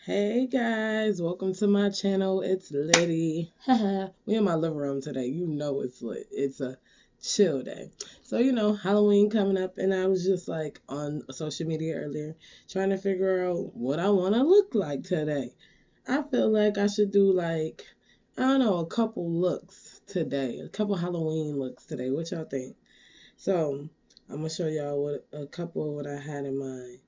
Hey guys, welcome to my channel. It's Liddy. We in my living room today. You know it's lit. It's a chill day. So, Halloween coming up, and I was just like on social media earlier trying to figure out what I want to look like today. I feel like I should do like, I don't know, a couple looks today, a couple Halloween looks today. What y'all think? So, I'm gonna show y'all what a couple of what I had in mind.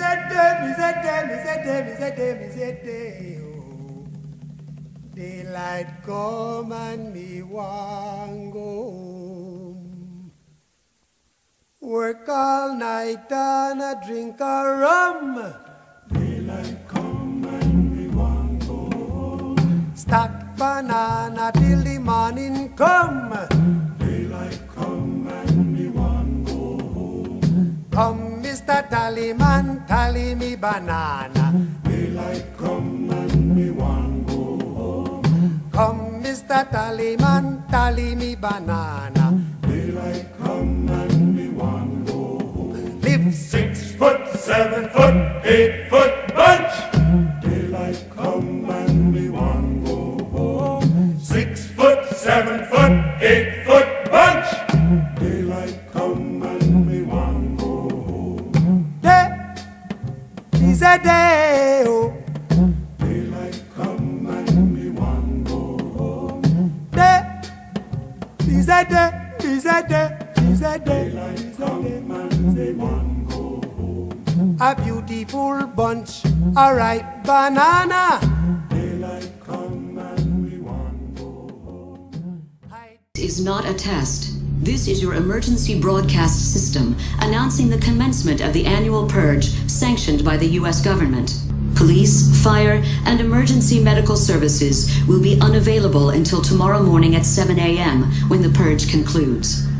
oh. Daylight come and me want go home. Work all night and a drink a rum. Daylight come and me want go home. Stack banana till the morning come. Daylight come and me want go home. Come, Mr. Tallyman, tally me banana. Daylight come and me want go home. Come, Mr. Tallyman, tally me banana. Daylight come and me want go home. Live 6 foot, 7 foot, 8 foot bunch. Daylight come and me want go home. 6 foot, 7 foot, 8 foot bunch. Daylight come and me want go home. Day is a day, oh. Daylight come and me want go home. Day is a day, is a day, is a day. Daylight come and me want go home. A beautiful bunch, a ripe banana. Daylight come and we want go home. Is not a test. This is your emergency broadcast system announcing the commencement of the annual purge sanctioned by the U.S. government. Police, fire, and emergency medical services will be unavailable until tomorrow morning at 7 a.m. when the purge concludes.